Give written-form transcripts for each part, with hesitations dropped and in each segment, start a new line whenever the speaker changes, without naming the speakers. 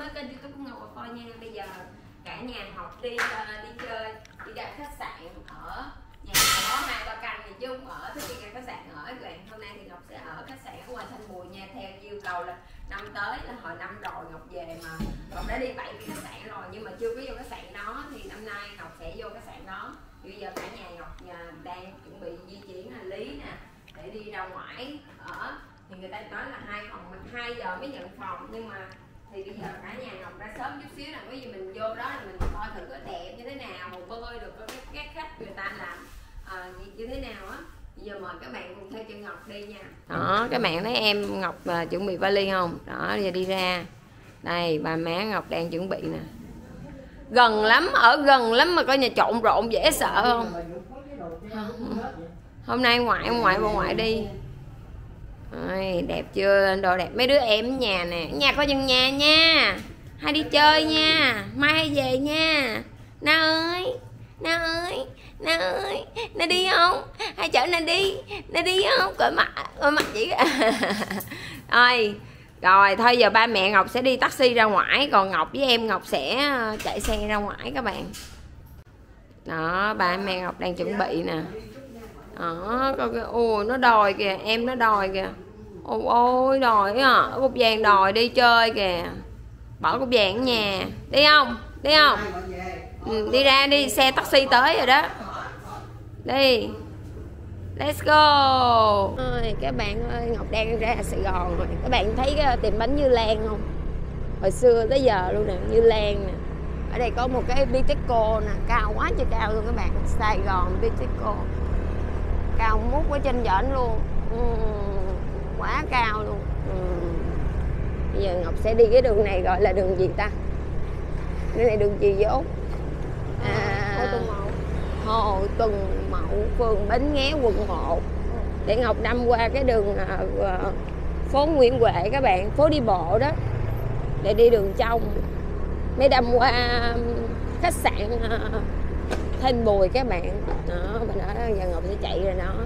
với kênh YouTube của Ngọc Phôi nha. Bây giờ cả nhà Ngọc đi chơi, đi ra khách sạn ở nhà có 2-3 căn thì chứ không ở thích đi ra khách sạn ở các bạn. Hôm nay thì Ngọc sẽ ở khách sạn ở ngoài Thanh Bùi nha. Theo yêu cầu là năm tới là hồi năm rồi Ngọc về mà Ngọc đã đi 7 cái khách sạn rồi nhưng mà chưa có vô khách sạn đó, thì năm nay Ngọc sẽ vô khách sạn đó. Thì bây giờ cả nhà Ngọc đang chuẩn bị di chuyển hành lý nè để đi ra ngoài ở. Thì người ta nói là 2 giờ mới nhận phòng, nhưng mà thì bây giờ cả nhà Ngọc ra sớm chút xíu là có gì mình vô đó là mình coi thử có đẹp như thế nào, hồ bơi được các khách người ta làm như thế nào á. Bây giờ mời các bạn cùng theo chân Ngọc đi nha. Đó, các bạn thấy em Ngọc chuẩn bị vali không? Đó, giờ đi ra. Đây, bà má Ngọc đang chuẩn bị nè. Gần lắm, ở gần lắm mà coi nhà trộn rộn dễ sợ không? Hôm nay bà ngoại đi. Rồi, đẹp chưa? Đồ đẹp. Mấy đứa em ở nhà nè. Ở nhà coi chừng nhà nha. Hai đi chơi nha. Mai hay về nha. Na ơi. Na đi không? Hai chở Na đi không? Coi mặt chị. Rồi thôi giờ ba mẹ Ngọc sẽ đi taxi ra ngoài, còn Ngọc với em Ngọc sẽ chạy xe ra ngoài các bạn. Đó, ba mẹ Ngọc đang chuẩn bị nè. Đó, coi kìa, ôi nó đòi kìa, em nó đòi kìa. Ôi đòi á, cục vàng đòi đi chơi kìa. Bỏ cục vàng ở nhà. Đi không? Đi ra đi, xe taxi tới rồi đó. Đi. Let's go. Các bạn ơi, Ngọc đang ra Sài Gòn rồi. Các bạn thấy cái tiệm bánh Như Lan không? Hồi xưa tới giờ luôn nè, Như Lan nè. Ở đây có một cái Bitexco nè, cao quá trời cao luôn các bạn. Sài Gòn Bitexco. Cao mút quá trên dãnh luôn. Quá cao luôn. Bây giờ Ngọc sẽ đi cái đường này gọi là đường gì ta? Cái này đường gì vậy Út? Hồ Tùng Mậu, phường Bến Nghé, quận 1. Để Ngọc đâm qua cái đường phố Nguyễn Huệ các bạn, phố đi bộ đó. Để đi đường trong. Mới đâm qua khách sạn Thanh Bùi các bạn. Đó, bên đó giờ Ngọc sẽ chạy rồi nó.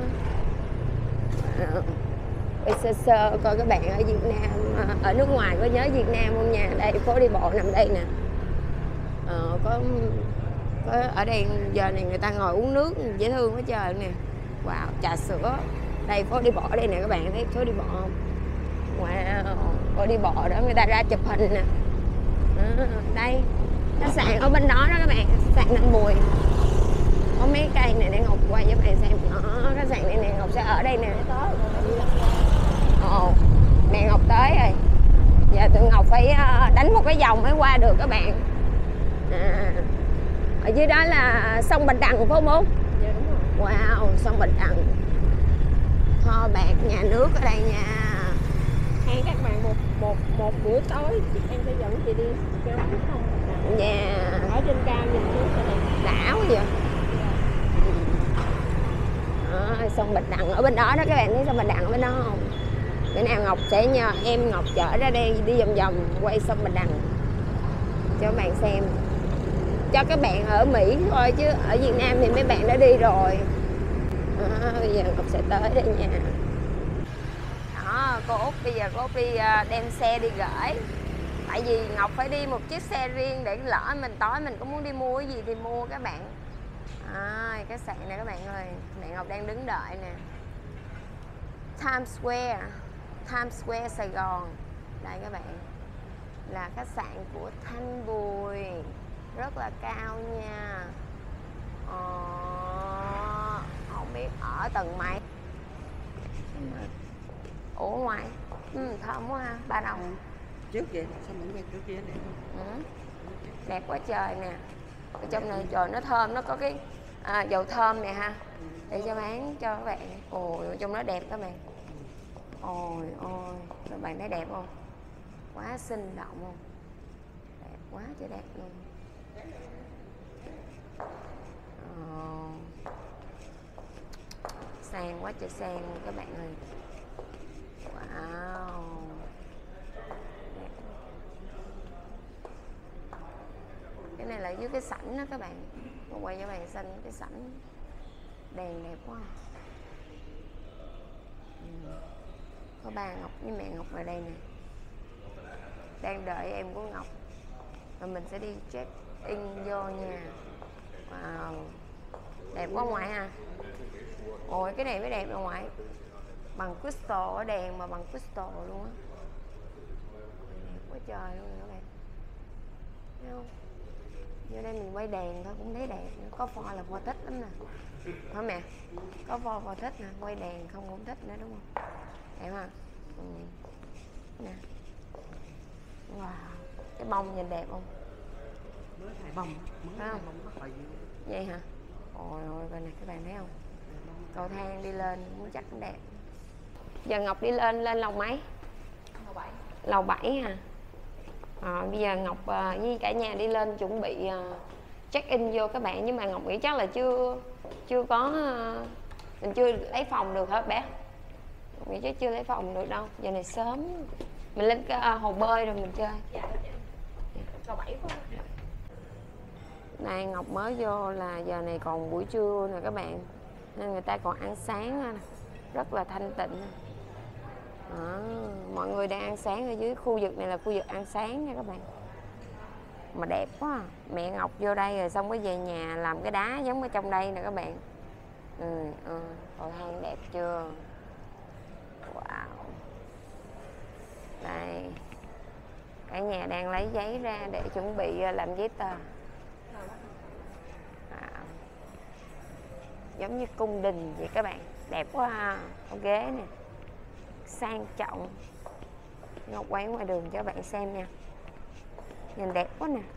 Sơ coi các bạn ở Việt Nam, ở nước ngoài có nhớ Việt Nam không nha. Đây phố đi bộ nằm đây nè. Có ở đây giờ này người ta ngồi uống nước dễ thương quá trời nè. Wow, trà sữa. Đây phố đi bộ đây nè các bạn, thấy phố đi bộ không? Wow, phố đi bộ đó người ta ra chụp hình nè. Đây khách sạn ở bên đó đó các bạn, khách sạn Thanh Bùi. Có mấy cây này để Ngọc quay cho các bạn xem. Đó, khách sạn này nè, Ngọc sẽ ở đây nè. Nè Ngọc tới rồi. Giờ tụi Ngọc phải đánh một cái vòng mới qua được các bạn. Ở dưới đó là sông Bạch Đằng phải không Út? Dạ đúng rồi. Wow, sông Bạch Đằng. Kho bạc nhà nước ở đây nha.
Hẹn các bạn một buổi tối em sẽ dẫn chị đi chơi bắn sông Bạch Đằng.
Dạ.
Ở trên cao nhìn xuống sẽ đẹp.
Đảo vậy. Đó, sông Bạch Đằng ở bên đó đó các bạn, thấy sông Bạch Đằng ở bên đó không? Bữa nào Ngọc sẽ nhờ em Ngọc chở ra đây đi vòng vòng quay sông Bạch Đằng cho các bạn xem. Cho các bạn ở Mỹ thôi chứ ở Việt Nam thì mấy bạn đã đi rồi. Bây giờ Ngọc sẽ tới đây nha. Đó, cô Út bây giờ cô Út đi đem xe đi gửi. Tại vì Ngọc phải đi một chiếc xe riêng để lỡ mình tối mình có muốn đi mua cái gì thì mua các bạn. Cái sạn này các bạn ơi, mẹ Ngọc đang đứng đợi nè. Times Square Sài Gòn. Đây các bạn, là khách sạn của Thanh Bùi, rất là cao nha. Không biết ở tầng mấy. Ủa ngoài thơm quá ha, ba đồng.
Trước vậy, sao mình quay trước kia đẹp không?
Đẹp quá trời nè. Ở trong này trời nó thơm, nó có cái dầu thơm nè ha. Để cho bán cho các bạn. Ôi, trong đó đẹp các bạn. Ôi, các bạn thấy đẹp không? Quá sinh động không? Đẹp quá trời đẹp luôn. Sang quá trời sang luôn các bạn ơi. Wow. Đẹp. Cái này là dưới cái sảnh đó các bạn. Tôi quay cho các bạn xem cái sảnh. Đèn đẹp quá. Có ba Ngọc với mẹ Ngọc ở đây nè. Đang đợi em của Ngọc. Rồi mình sẽ đi check in vô nha. Wow, đẹp quá ngoại ha. Ôi cái này mới đẹp rồi ngoại. Bằng crystal, ở đèn mà bằng crystal luôn á. Đẹp quá trời luôn các bạn. Thấy không? Vô đây mình quay đèn thôi cũng thấy đẹp nữa. Có pho là pho thích lắm nè. Hả mẹ? Có pho thích nè, quay đèn không cũng thích nữa đúng không? Đẹp không? Nè. Wow, cái bông nhìn đẹp không?
Mới thay bông,
Phải không?
bông bắt
Vậy hả? Ôi ôi coi nè các bạn thấy không? Cầu thang đi lên muốn chắc cũng đẹp. Giờ Ngọc đi lên lầu mấy?
Lầu 7.
Lầu 7 hả? Bây giờ Ngọc với cả nhà đi lên chuẩn bị check in vô các bạn, nhưng mà Ngọc nghĩ chắc là chưa có mình chưa lấy phòng được hả bé? Ngọc nghĩ chắc chưa lấy phòng được đâu, giờ này sớm. Mình lên cái hồ bơi rồi mình chơi.
Dạ. Lầu 7 phải không?
Đây Ngọc mới vô là giờ này còn buổi trưa nè các bạn, nên người ta còn ăn sáng, rất là thanh tịnh. Mọi người đang ăn sáng ở dưới khu vực này là khu vực ăn sáng nha các bạn. Mà đẹp quá à. Mẹ Ngọc vô đây rồi xong có về nhà làm cái đá giống ở trong đây nè các bạn. Cầu thang đẹp chưa? Wow. Đây cả nhà đang lấy giấy ra để chuẩn bị làm giấy tờ. Giống như cung đình vậy các bạn, đẹp quá ha. Có ghế nè, sang trọng. Ngọc quay ngoài đường cho các bạn xem nha, nhìn đẹp quá nè.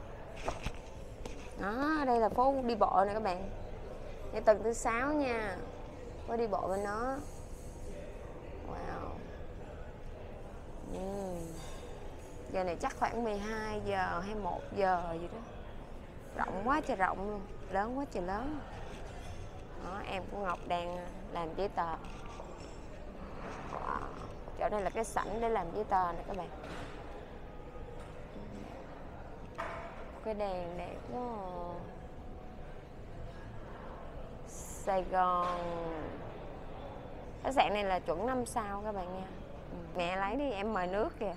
Đó, đây là phố đi bộ nè các bạn, ở tầng thứ 6 nha, phố đi bộ bên đó. Wow. Giờ này chắc khoảng 12 giờ hay 1 giờ gì đó. Rộng quá trời rộng luôn, lớn quá trời lớn. Đó, em của Ngọc đang làm giấy tờ. Wow. Chỗ này là cái sảnh để làm giấy tờ nè các bạn. Cái đèn đẹp quá. Sài Gòn. Khách sạn này là chuẩn 5 sao các bạn nha. Mẹ lấy đi, em mời nước kìa.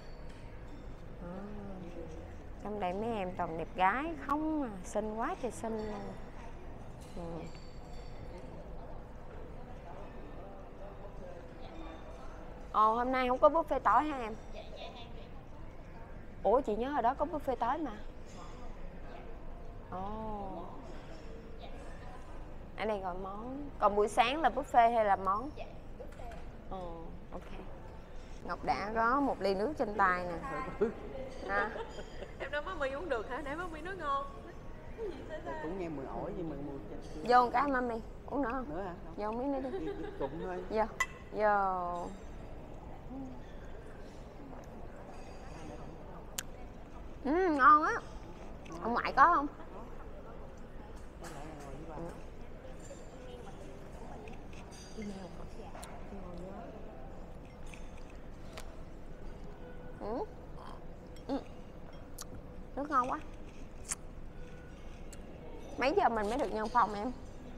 Trong đây mấy em toàn đẹp gái không à, xinh quá trời xinh luôn. Hôm nay không có buffet tối hả em? Ủa chị nhớ ở đó có buffet tối mà. Ở đây gọi món. Còn buổi sáng là buffet hay là món?
Dạ, buffet.
Ok. Ngọc đã có một ly nước trên tay nè.
Em nói má My uống được hả? Để má My nói ngon.
Cũng nghe mùi ổi nhưng mà mùi
vô một cái mami uống nữa không?
nữa hả?
Vô miếng nữa đi.
Cụm thôi.
Vô. Ngon á. Ông ngoại có không? Nước ngon quá. Mấy giờ mình mới được nhân phòng em?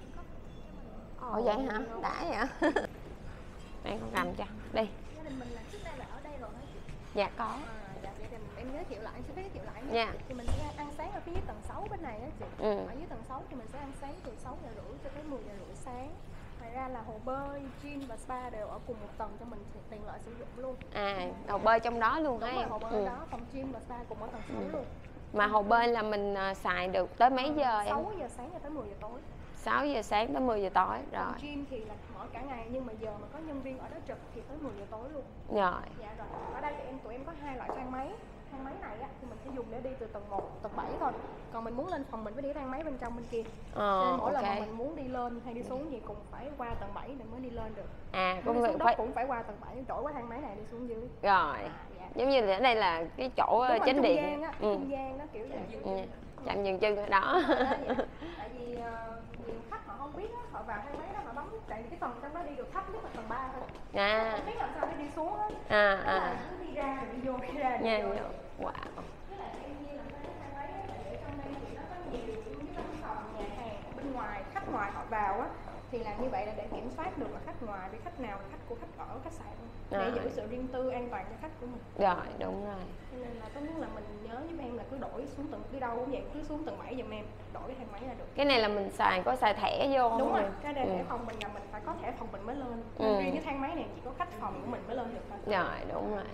Ồ vậy hả? Đã vậy. Em con cầm cho. Đi.
Gia đình mình là trước đây là ở đây rồi hả chị?
Dạ có.
Dạ vậy thì em giới thiệu lại, em sẽ giới thiệu lại.
Dạ.
Thì mình sẽ ăn sáng ở phía dưới tầng 6 bên này á chị. Ở dưới tầng 6 thì mình sẽ ăn sáng từ 6 giờ rưỡi cho tới 10 giờ rưỡi sáng. Ngoài ra là hồ bơi, gym và spa đều ở cùng một tầng cho mình tiện lợi sử dụng luôn.
Hồ bơi trong đó luôn hả em?
Hồ bơi đó, phòng gym và spa cùng ở tầng 6 luôn.
Mà hồ bơi là mình xài được tới mấy giờ em?
6 giờ sáng cho tới 10 giờ tối.
6 giờ sáng tới 10 giờ tối rồi.
Phòng gym thì là mở cả ngày nhưng mà giờ mà có nhân viên ở đó trực thì tới 10 giờ tối luôn.
Rồi.
Dạ rồi. Ở đây thì tụi em có 2 loại thang máy. Thang máy này á, thì mình sẽ dùng để đi từ tầng 1, tầng 7 thôi. Còn mình muốn lên phòng mình phải đi thang máy bên trong bên kia. Nên mỗi lần mà mình muốn đi lên hay đi xuống gì cũng phải qua tầng 7 để mới đi lên được.
Công việc
phải cũng phải qua tầng 7 đổi qua thang máy này đi xuống dưới.
Rồi.
Dạ.
Giống như là ở đây là cái chỗ chánh điện.
Trung gian đó kiểu vậy.
Chạm dừng chân ở đó.
Tại vì nhiều khách họ không biết á, họ vào thang máy đó họ bấm, tại vì cái tầng trong đó đi được thấp nhất là tầng 3 thôi. Không biết làm sao để đi xuống á. Cứ đi ra rồi đi vô, đi ra rồi đi vô.
Wow.
Với lại em như là cái thang máy á, tại vì ở trong đây thì nó có nhiều những cái văn phòng, nhà hàng bên ngoài, khách ngoài họ vào á Thì làm như vậy là để kiểm soát được là khách ngoài với khách nào là khách của khách ở khách sạn, để giữ sự riêng tư an toàn cho khách của mình.
Rồi, đúng rồi.
Cho nên là tốt nhất là mình nhớ giúp em là cứ đổi xuống tầng, đi đâu cũng vậy, cứ xuống tầng 7 giùm em, đổi thang máy là được.
Cái này là mình có xài thẻ vô không?
Đúng rồi, cái đây thẻ phòng mình là mình phải có thẻ phòng mình mới lên. Riêng cái thang máy này chỉ có khách phòng của mình mới lên được thôi.
Rồi, đúng rồi.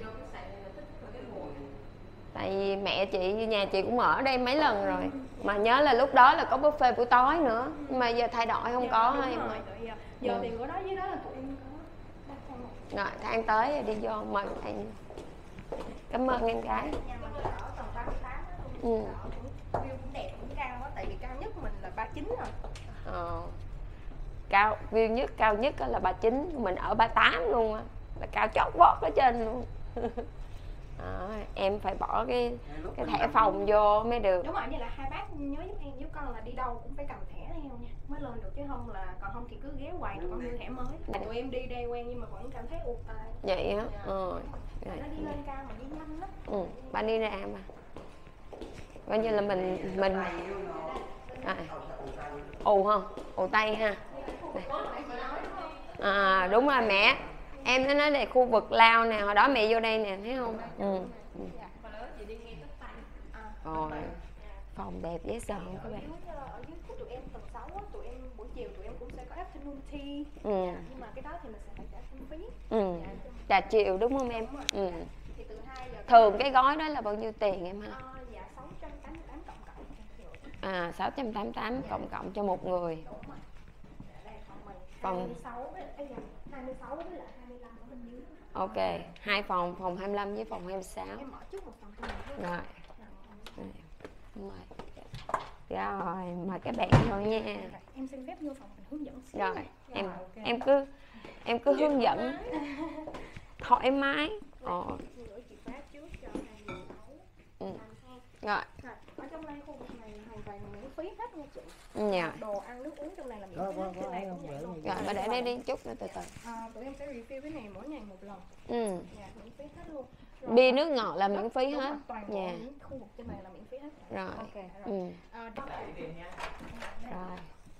Tại vì mẹ chị, nhà chị cũng ở đây mấy lần rồi. Mà nhớ là lúc đó là có buffet buổi tối nữa. Nhưng mà giờ thay đổi không có
đúng
em
rồi. Giờ thì ở đó dưới đó là tụi em có đặt thang một.
Rồi, Thang tới rồi đi vô, mời thằng. Cảm ơn em gái.
Nhà mình ở tầng 38 đó. View cũng đẹp, cũng cao á, tại vì cao nhất mình là 39 rồi.
View nhất cao nhất là 39, mình ở 38 luôn á, là cao chót vót ở trên luôn. Em phải bỏ cái thẻ phòng vô mới được.
Đúng rồi, như là hai bác nhớ giúp em giúp con là đi đâu cũng phải cầm thẻ theo nha mới lên được, chứ không là còn không thì cứ ghé hoài rồi con đưa thẻ mới. Tụi em đi đây quen nhưng mà vẫn cảm thấy ụt tai.
Vậy á?
Nó đi lên cao mà đi nhanh lắm.
Ba đi ra mà coi như là mình ù không? Ù tay ha. Đúng rồi mẹ. Em nó nói đây khu vực lao nè, hồi đó mẹ vô đây nè, thấy không? Rồi. Phòng đẹp dễ sợ không các bạn?
Ở dưới của tụi em tầng 6 á, tụi em buổi chiều tụi em cũng sẽ có afternoon tea. Nhưng mà cái đó thì mình sẽ phải trả thêm phí.
Trà chiều đúng không em?
Thì từ 2 giờ
thường cái gói đó là bao nhiêu tiền em ha?
Dạ 688 cộng.
688 cộng cho một người.
Đây phòng mình
Phòng
26 với lại 25 ở bên dưới.
Ok, 2 phòng, phòng 25 với phòng 26.
Em mở trước một phòng cho mình.
Rồi. Rồi, mời các bạn vô nha.
Em xin phép vô phòng mình hướng dẫn xíu.
Rồi,
Okay.
em cứ hướng dẫn thoải mái.
Gửi chìa khóa trước cho hai người nấu.
Rồi.
Ở trong đây khu vực này là hoàn toàn miễn phí hết nha chị.
Dạ.
Đồ ăn nước uống trong này là miễn phí hết. Trên này cũng vậy luôn.
Rồi, bà để đây đi chút nữa từ từ.
Tụi em sẽ review cái này mỗi ngày một lần. Dạ, miễn phí hết luôn.
Bia nước ngọt là miễn phí hết.
Toàn bộ những khu vực trên này là miễn phí hết.
Rồi.
Ok, rồi.
Rồi.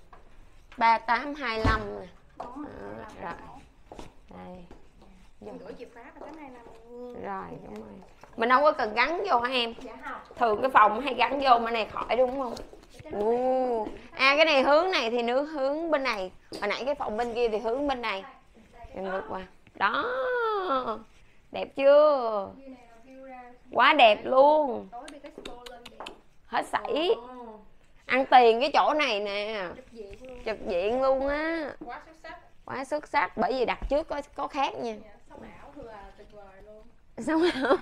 3825 nè. Rồi. Đây.
Gửi chìa khóa và cái này là
rồi, đúng rồi. Mình không có cần gắn vô hả em?
dạ không.
Thường cái phòng hay gắn vô mà này khỏi đúng không? Cái này hướng này thì nước hướng bên này. Hồi nãy cái phòng bên kia thì hướng bên này. Em ngược qua. Đó. Đẹp chưa? Quá đẹp luôn. Hết sảy. Ăn tiền cái chỗ này nè. Trực diện luôn á. Quá xuất sắc. Bởi vì đặt trước có khác nha.
Sống ảo thừa tuyệt vời luôn.
Sống ảo.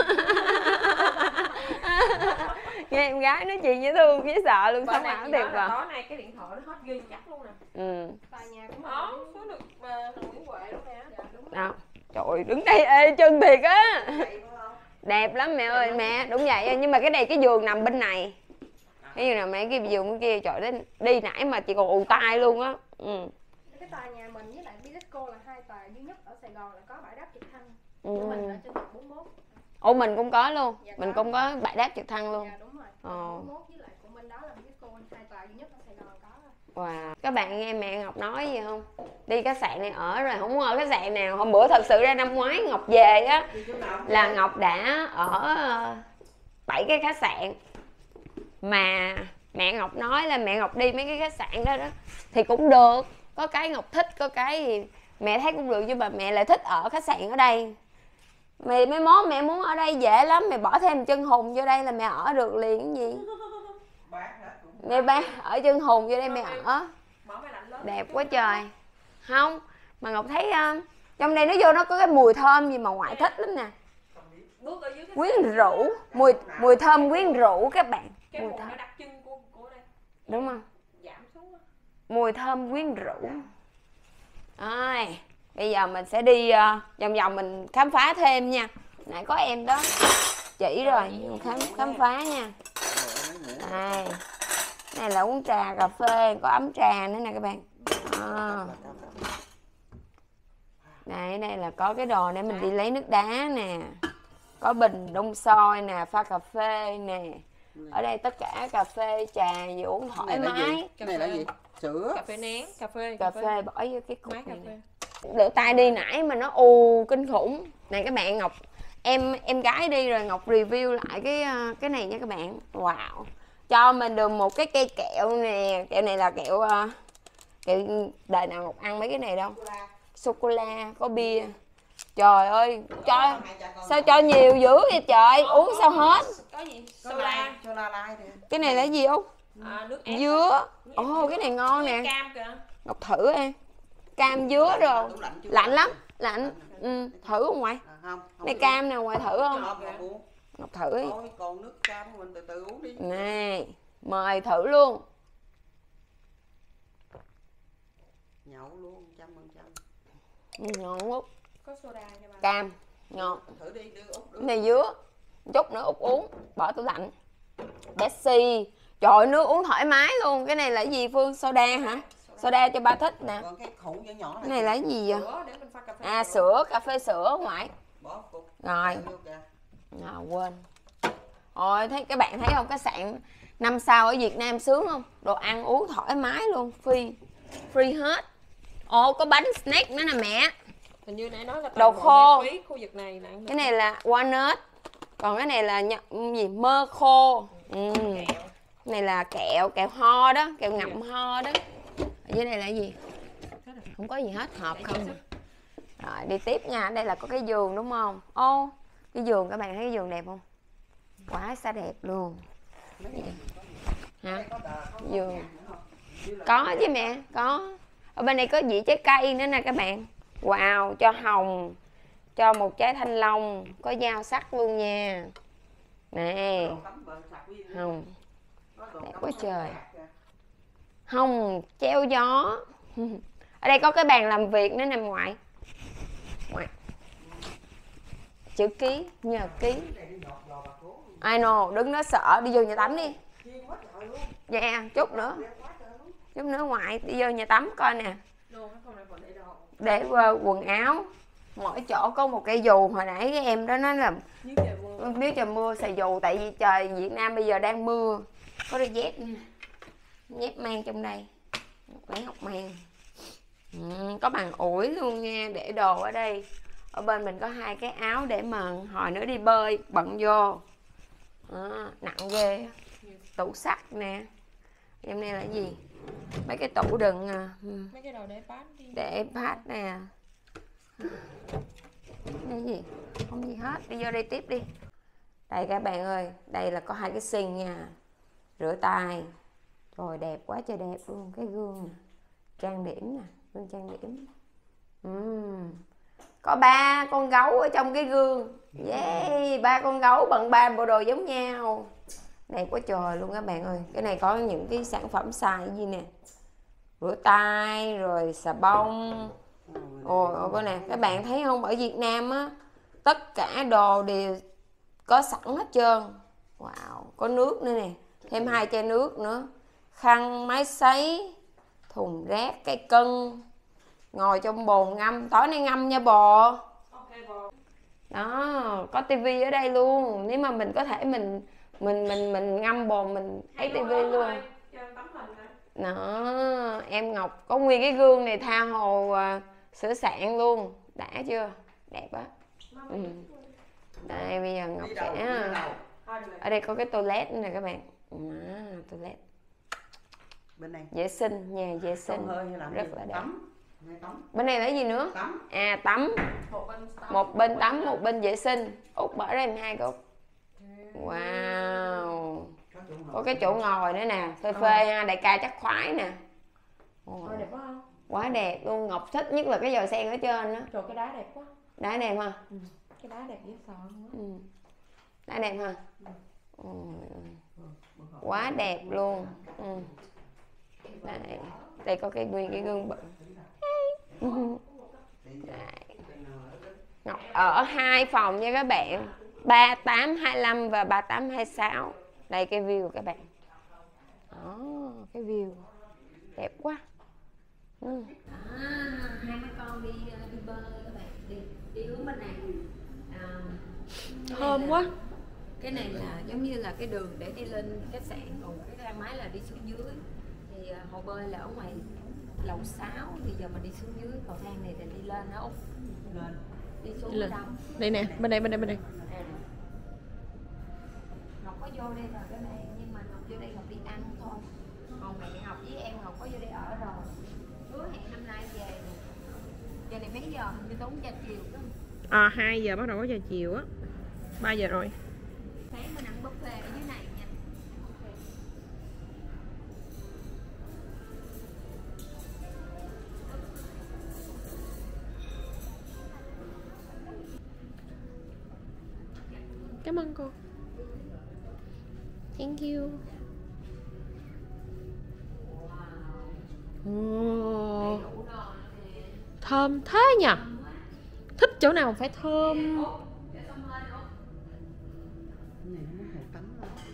Nghe em gái nói chuyện dễ thương dễ sợ luôn. Sống ảo tuyệt vời.
Có này cái điện thoại nó hot ghê chắc luôn nè.
Tòa nhà của mình
Đó, số được Nguyễn Huệ luôn nè.
Dạ, đúng rồi.
Đó. Trời ơi, đứng đây ê chân thiệt á. Đẹp lắm mẹ ơi, mẹ đúng vậy. Nhưng mà cái này cái giường nằm bên này. Cái giường nằm này, cái giường bên kia. Trời ơi, đi nãy mà chị còn ù tai luôn á.
Cái tòa nhà mình với lại Bilisco là hai tòa duy nhất ở Sài Gòn là có bãi đáp trực thăng. Của mình ở trên tầng 41.
Ủa mình cũng có luôn.
Dạ,
mình cũng có bãi đáp trực thăng luôn.
Dạ đúng rồi. Tầng 41 với lại của mình đó là Bilisco, hai tòa duy nhất ở Sài Gòn có.
Wow. Các bạn nghe mẹ Ngọc nói gì không? Đi khách sạn này ở rồi không ở khách sạn nào. Hôm bữa thật sự ra năm ngoái Ngọc về á là Ngọc đã ở 7 cái khách sạn. Mà mẹ Ngọc nói là mẹ Ngọc đi mấy cái khách sạn đó thì cũng được. Có cái Ngọc thích, có cái thì mẹ thấy cũng được, nhưng mà mẹ lại thích ở khách sạn ở đây. Mấy mốt mẹ muốn ở đây dễ lắm, mẹ bỏ thêm chân hùng vô đây là mẹ ở được liền cái gì. Mẹ bán ở chân hùng vô đây mẹ ở. Đẹp quá trời. Không, mà Ngọc thấy trong đây nó vô nó có cái mùi thơm gì mà ngoại thích lắm nè. Quyến rũ, mùi thơm quyến rũ các bạn. Mùi thơm. Đúng không? Mùi thơm quyến rũ. Rồi, bây giờ mình sẽ đi vòng vòng mình khám phá thêm nha. Nãy có em đó chỉ rồi, khám phá nha. Đây. Này là uống trà cà phê, có ấm trà nữa nè các bạn. Đây là có cái đồ để mình đi lấy nước đá nè. Có bình đun sôi nè, pha cà phê nè. Ở đây tất cả cà phê, trà gì uống thoải mái.
Cái này là gì? Sữa.
Cà phê nén, cà phê.
Cà phê bỏ vô cái cục
Máy cà
này
phê.
Rửa tay đi nãy mà nó ù kinh khủng. Này các bạn, Ngọc em gái đi rồi Ngọc review lại cái này nha các bạn. Wow. Cho mình được một cái cây kẹo nè. Kẹo này là kẹo đời nào Ngọc ăn mấy cái này đâu. Sô cô la, có bia. Trời ơi, sao cho nhiều dữ vậy trời, uống sao hết.
Có gì? Soda.
Cái này là gì Út?
Nước ép.
Dứa. Ồ, cái này ngon nè.
Cam kìa.
Ngọc thử em. Cam dứa rồi. Lạnh lắm, lạnh. Thử không ngoại? Này cam nè, ngoại thử không? Ngọc thử đi.
Còn nước cam của mình từ từ uống đi.
Này, mời thử luôn.
Nhậu luôn 100%.
Ngon Út.
Có soda cho bà.
Cam, ngon.
Thử đi, đưa Út
Cái này dứa. Chút nữa Út uống, bỏ tủ lạnh. Pepsi. Trời ơi, nước uống thoải mái luôn. Cái này là gì Phương? Soda hả? Soda cho ba thích nè.
Còn cái khủng nhỏ nhỏ
Cái này là gì vậy?
Sữa để mình pha cà phê.
À sữa, cà phê sữa ngoại.
bỏ cục.
Rồi. Quên. Rồi thấy các bạn thấy không, cái sạn 5 sao ở Việt Nam sướng không? Đồ ăn uống thoải mái luôn, free hết. Ồ, có bánh snack nữa nè mẹ.
Hình như nãy nói là
Đồ
toàn bộ
khô.
miễn phí khu vực này là ăn
Cái này là walnut. Còn cái này là gì? Mơ khô. Cái này là kẹo ho đó, kẹo ngậm ho đó. Ở dưới này là gì? Không có gì hết, hộp không. Rồi đi tiếp nha, đây là có cái giường đúng không? Ô, cái giường các bạn thấy cái giường đẹp không? Quá xa đẹp luôn. Hả? Giường. Có chứ mẹ, có. Ở bên đây có dĩa trái cây nữa nè các bạn. Wow, cho hồng, cho một trái thanh long, có dao sắc luôn nha. Nè. Hồng. Đẹp quá trời. Hồng treo gió. Ở đây có cái bàn làm việc nữa nè ngoại. Chữ ký, nhờ ký. I know, đứng đó sợ, đi vô nhà tắm đi. Dạ, chút nữa ngoại, đi vô nhà tắm coi nè. Để quần áo. Mỗi chỗ có một cây dù, hồi nãy cái em đó nói là nếu trời mưa xài dù, tại vì trời Việt Nam bây giờ đang mưa. Có đôi dép nha. Dép mang trong đây. Lấy Ngọc mang. Có bàn ủi luôn nha, để đồ ở đây. Ở bên mình có 2 cái áo để mà hồi nữa đi bơi bận vô. Nặng ghê. Tủ sắt nè. Em này là gì? Mấy cái tủ đựng
mấy cái đồ để pad đi.
Để pad nè. Đây gì? Không gì hết, đi vô đây tiếp đi. Đây các bạn ơi, đây là có 2 cái sink nha. Rửa tay. Rồi đẹp quá trời đẹp luôn, cái gương nè. Trang điểm nè, gương trang điểm. Có 3 con gấu ở trong cái gương. Yeah, 3 con gấu bằng 3 bộ đồ giống nhau. Đẹp quá trời luôn các bạn ơi. Cái này có những cái sản phẩm xài gì nè. Rửa tay, rồi xà bông. Ôi coi nè, các bạn thấy không, ở Việt Nam á, tất cả đồ đều có sẵn hết trơn. Wow, có nước nữa nè, thêm 2 chai nước nữa, khăn, máy sấy, thùng rác, cây cân, ngồi trong bồn ngâm, tối nay ngâm nha bò. Đó, có tivi ở đây luôn, nếu mà mình có thể mình ngâm bồn mình thấy tivi luôn. Đó, em Ngọc có nguyên cái gương này tha hồ sửa sạn luôn, đã chưa? Đẹp á. Đây bây giờ Ngọc sẽ ở đây có cái toilet nè các bạn. Toilet
Bên này
vệ sinh, nhà vệ sinh rất là đẹp.
Tắm.
Bên này là gì nữa? Tắm. Một bên tắm, một bên vệ sinh. Út bỏ ra em 2 cái Út. Wow, có cái chỗ ngồi nữa nè, phê ha, đại ca chắc khoái nè.
Đẹp quá không?
Quá đẹp luôn, Ngọc thích nhất là cái giò sen ở trên đó.
Trời, cái đá đẹp quá.
Đá đẹp ha?
Cái đá đẹp dễ sợ luôn á.
Đá đẹp ha? Quá đẹp luôn. Đây có cái nguyên cái gương bự. Ngọc ở 2 phòng nha các bạn, 3825 và 3826. Đây cái view của các bạn. Đó, cái view đẹp quá. Hai mấy con đi bơi các bạn, đi hướng bên này.
Thơm quá.
Cái này là giống như là cái đường để đi lên khách sạn, còn cái thang máy là đi xuống dưới. Thì hồ bơi là ở ngoài lầu 6, thì giờ mình đi xuống dưới, cầu thang này thì đi lên đó. Lên. Đi xuống
lên.
đâu?
Đây nè, bên đây.
Ngọc có vô đây rồi cái này, nhưng mà Ngọc vô đây Ngọc đi ăn thôi. Còn mẹ Ngọc với em Ngọc có vô đây ở rồi. Hứa hẹn năm nay về. Giờ này mấy giờ? Như tôi 1 giờ chiều đó.
2 giờ bắt đầu có giờ chiều á. 3 giờ rồi.
Sáng mình ăn buffet ở dưới này nha.
Cảm ơn cô. Thank you. Ồ, thơm thế nhỉ? Thích chỗ nào phải thơm.
Cái này nó hồ tắm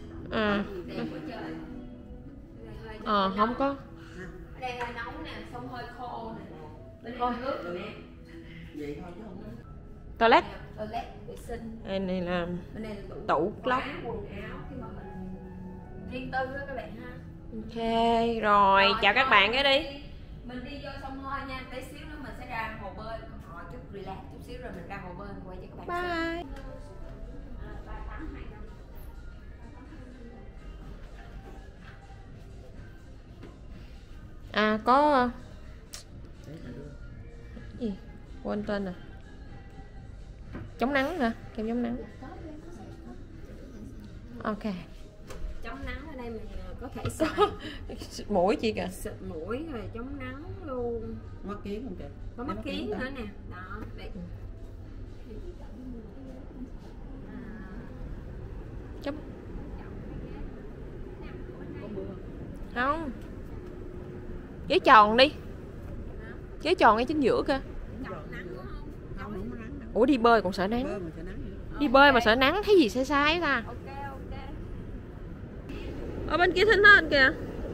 thôi.
Không có.
Ở đây hơi nóng nè, xong hơi khô nè. Bên đây nước rồi nè.
Vậy thôi chứ không.
Toilet.
Toilet vệ sinh.
Đây này là
Bên đây là
tủ lót.
quần áo khi mà mình riêng tư đó các bạn ha.
Ok, rồi chào các bạn cái đi.
Mình đi vô sông hơi nha, tí xíu nữa mình sẽ ra hồ bơi, họ chút relax chút xíu rồi mình ra hồ bơi quay cho các bạn xem.
Bye. Có gì? Quên tên rồi. Chống nắng hả? Kem chống nắng. Ok.
Chống nắng ở đây mình có thể xài
Mũi chị kìa.
xịt mũi rồi chống nắng luôn.
Mắt kiến không kìa.
Có mắt kiến nữa nè. Đó, đây.
Chấm. Không. Ghế tròn đi. Ghế tròn ngay chính giữa kìa.
Không đúng nắng đâu.
Ủa đi bơi còn sợ nắng.
Bơi mà sợ nắng vậy.
Đi bơi mà sợ nắng thấy gì sai sai ta.
Ok.
Ở bên kia thích hơn kìa.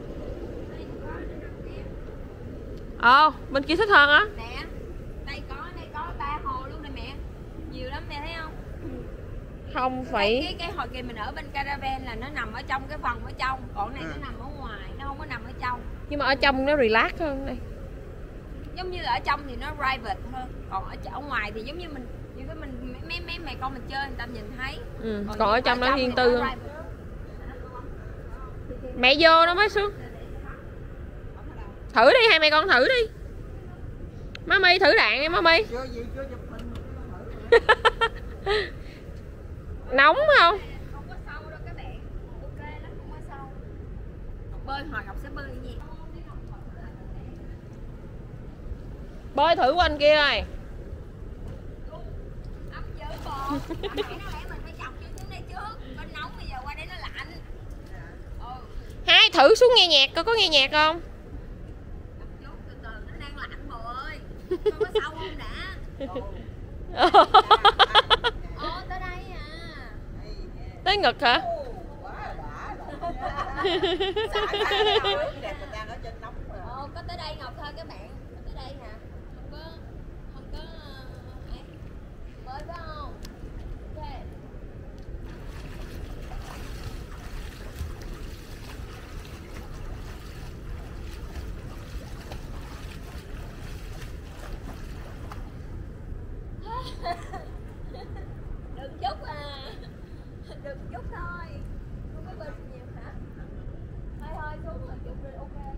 Bên kia thích hơn á.
Nè, đây có 3 hồ luôn nè mẹ. Nhiều lắm mẹ thấy không?
Không phải.
Cái hồi kia mình ở bên caravan là nó nằm ở trong cái phòng ở trong, còn này nó nằm ở ngoài, nó không có nằm ở trong.
Nhưng mà ở trong nó relax hơn đây.
Giống như là ở trong thì nó private hơn, còn ở ngoài thì giống như mình mấy mẹ con mình chơi người ta nhìn thấy.
Còn ở trong nó riêng tư hơn.
private.
Mẹ vô nó mới xuống. Thử đi, hai mẹ con thử đi. Má My thử đạn đi má My. Nóng không?
Không có sâu đâu các bạn. Ok lắm, không có sâu. Bơi hồi Ngọc sẽ bơi cái gì?
Bơi thử qua anh kia rồi.
Ấm dữ bò. Nãy nó lẽ mình phải chọc vô xuống đây trước. Bên nóng bây giờ qua đây nó lạnh.
Hai thử xuống nghe nhạc coi có nghe nhạc không?
Chút từ từ nó đang lạnh bò ơi. Không có sâu không đã. Tới đây à.
Tới ngực hả?
Có tới đây Ngọc thôi các bạn. Có tới đây nè. Không có ấy. Bơi phải không? Ok. Đừng chút à. Đừng chút thôi. Không có bơi nhiều hả? Thôi xuống rồi chút rồi ok.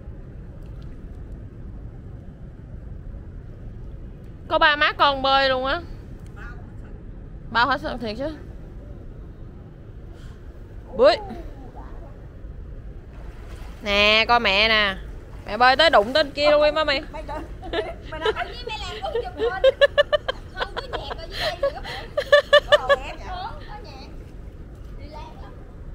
Có ba má con bơi luôn á. Bao hết sân thiệt chứ. Bưới. Nè coi mẹ nè. Mẹ bơi tới đụng tới kia luôn em má mày.
Mày nói mày làm có chụp hình. Không có nhạc ở dưới đây rồi các bạn. Có nhạc. Đi lát lắm.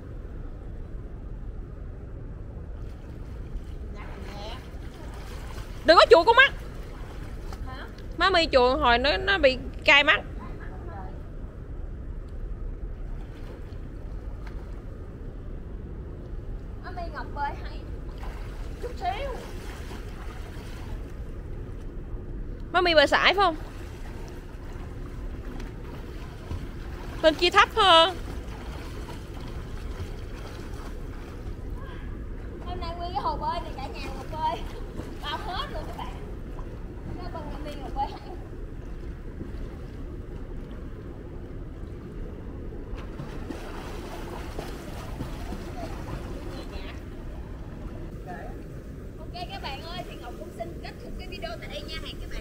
Đừng có chuột con mắt.
Hả?
Má My chuột hồi nó bị cay mắt.
Má My Ngọc bơi hay. Chút xíu.
Má My bơi sải phải không? Bên kia thấp hơn.
hồ bơi thì cả nhà Ngọc bơi bao hết luôn các bạn. Nó bưng em đi Ngọc bơi hẳn. Ok các bạn ơi, thì Ngọc cũng xin kết thúc cái video tại đây nha. Hẹn các bạn